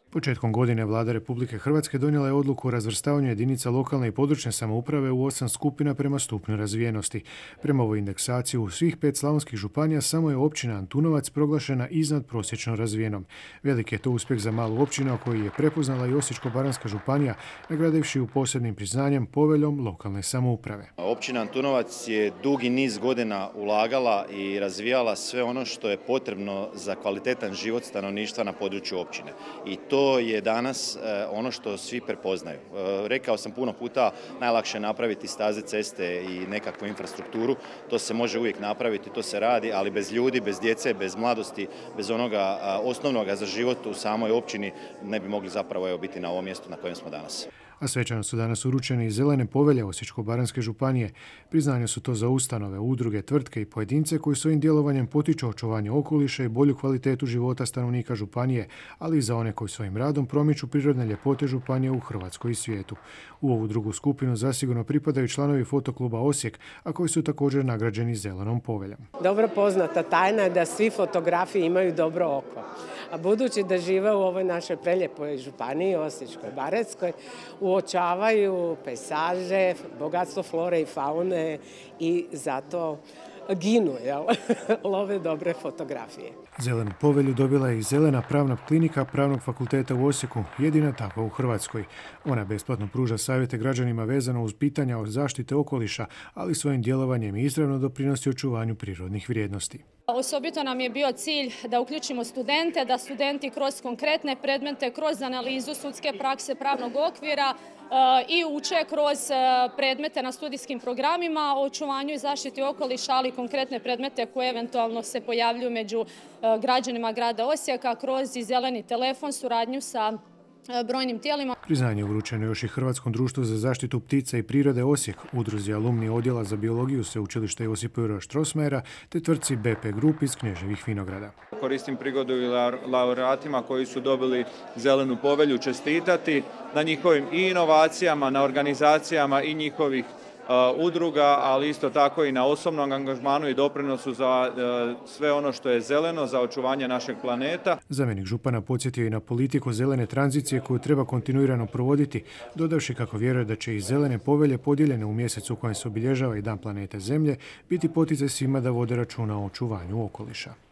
Početkom godine Vlada Republike Hrvatske donijela je odluku o razvrstavanju jedinica lokalne i područne samouprave u 8 skupina prema stupnju razvijenosti. Prema ovoj indeksaciji u svih 5 slavonskih županija samo je općina Antunovac proglašena iznad prosječno razvijenom. Veliki je to uspjeh za malu općinu koju je prepoznala i Osječko-baranjska županija, nagradivši ju posebnim priznanjem poveljom lokalne samouprave. Općina Antunovac je dugi niz godina ulagala i razvijala sve ono što je potrebno za kvalitetan život stanovništva na području općine. I to je danas ono što svi prepoznaju. Rekao sam puno puta, najlakše je napraviti staze, ceste i nekakvu infrastrukturu. To se može uvijek napraviti, to se radi, ali bez ljudi, bez djece, bez mladosti, bez onoga osnovnoga za život u samoj općini ne bi mogli zapravo biti na ovom mjestu na kojem smo danas. A svečano su danas uručene i zelene povelje Osječko-baranjske županije. Priznanja su to za ustanove, udruge, tvrtke i pojedince koji svojim djelovanjem potiču očuvanje okoliša i bolju kvalitetu života stanovnika županije, ali i za one koji svojim radom promiču prirodne ljepote županije u Hrvatskoj i svijetu. U ovu drugu skupinu zasigurno pripadaju članovi Fotokluba Osijek, a koji su također nagrađeni zelenom poveljom. Dobro poznata tajna je da svi fotografi imaju dobro oko. A budući da žive u ovoj našoj prelijepoj županiji, Osječkoj-baranjskoj, uočavaju pejsaže, bogatstvo flore i faune i zato ginu, love dobre fotografije. Zelenu povelju dobila je i Zelena pravna klinika Pravnog fakulteta u Osijeku, jedina takva u Hrvatskoj. Ona besplatno pruža savjete građanima vezano uz pitanja o zaštite okoliša, ali svojim djelovanjem izravno doprinosi očuvanju prirodnih vrijednosti. Osobito nam je bio cilj da uključimo studente, da studenti kroz konkretne predmete, kroz analizu sudske prakse pravnog okvira i uče kroz predmete na studijskim programima o očuvanju i zaštiti okoliša, ali konkretne predmete koje eventualno se pojavljuju među građanima grada Osijeka kroz i zeleni telefon, suradnju sa brojnim tijelima. Priznanje je uručeno još i Hrvatskom društvu za zaštitu ptica i prirode Osijek, udruzi alumni odjela za biologiju Sveučilišta Josipa Juraja Strossmayera te tvrtci BP Group iz Kneževih Vinograda. Koristim prigodu i laureatima koji su dobili zelenu povelju čestitati na njihovim i inovacijama, na organizacijama i njihovih udruga, ali isto tako i na osobnom angažmanu i doprinosu za sve ono što je zeleno, za očuvanje našeg planeta. Zamjenik župana podsjetio i na politiku zelene tranzicije koju treba kontinuirano provoditi, dodavši kako vjeruje da će i zelene povelje podijeljene u mjesecu u kojem se obilježava i Dan planete Zemlje biti poticaj svima da vode računa o očuvanju okoliša.